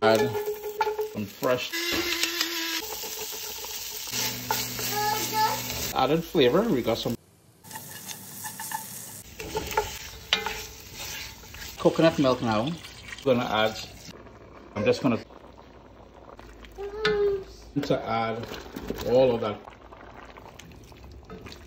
add some fresh added flavor. We got some coconut milk now. I'm just gonna add all of that